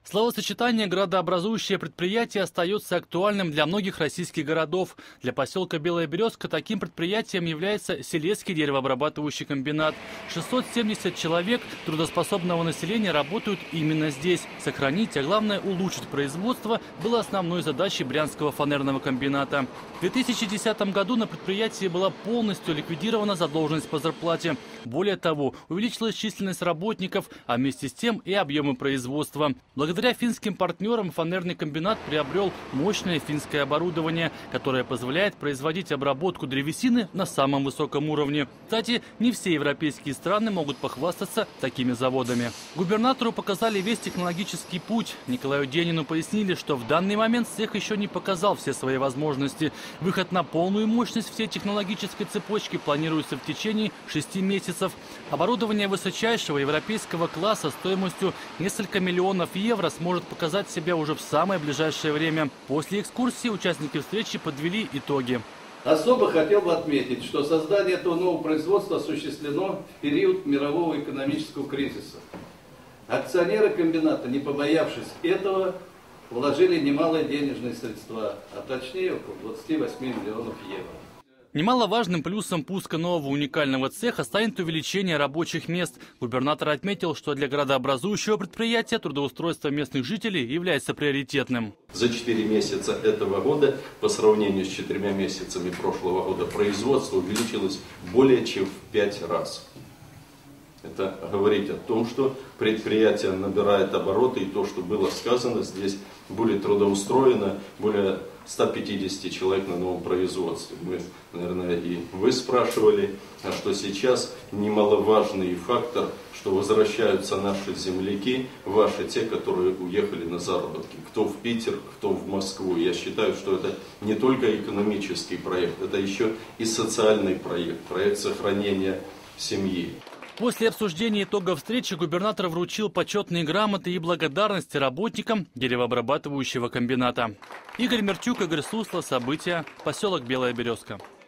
Словосочетание «градообразующее предприятие» остается актуальным для многих российских городов. Для поселка Белая Березка таким предприятием является Селецкий деревообрабатывающий комбинат. 670 человек трудоспособного населения работают именно здесь. Сохранить, а главное улучшить производство было основной задачей Брянского фанерного комбината. В 2010 году на предприятии была полностью ликвидирована задолженность по зарплате. Более того, увеличилась численность работников, а вместе с тем и объемы производства. Благодаря финским партнерам фанерный комбинат приобрел мощное финское оборудование, которое позволяет производить обработку древесины на самом высоком уровне. Кстати, не все европейские страны могут похвастаться такими заводами. Губернатору показали весь технологический путь. Николаю Денину пояснили, что в данный момент цех еще не показал все свои возможности. Выход на полную мощность всей технологической цепочки планируется в течение 6 месяцев. Оборудование высочайшего европейского класса стоимостью несколько миллионов евро сможет показать себя уже в самое ближайшее время. После экскурсии участники встречи подвели итоги. Особо хотел бы отметить, что создание этого нового производства осуществлено в период мирового экономического кризиса. Акционеры комбината, не побоявшись этого, вложили немалые денежные средства, а точнее около 28 миллионов евро. Немаловажным плюсом пуска нового уникального цеха станет увеличение рабочих мест. Губернатор отметил, что для градообразующего предприятия трудоустройство местных жителей является приоритетным. За 4 месяца этого года, по сравнению с 4 месяцами прошлого года, производство увеличилось более чем в 5 раз. Это говорит о том, что предприятие набирает обороты, и то, что было сказано, здесь будет трудоустроено более 150 человек на новом производстве. Мы, наверное, и вы спрашивали, а что сейчас немаловажный фактор, что возвращаются наши земляки, ваши, те, которые уехали на заработки. Кто в Питер, кто в Москву. Я считаю, что это не только экономический проект, это еще и социальный проект, проект сохранения семьи. После обсуждения итогов встречи губернатор вручил почетные грамоты и благодарности работникам деревообрабатывающего комбината. Игорь Мерчук, Игорь Сусло. События. Поселок Белая Березка.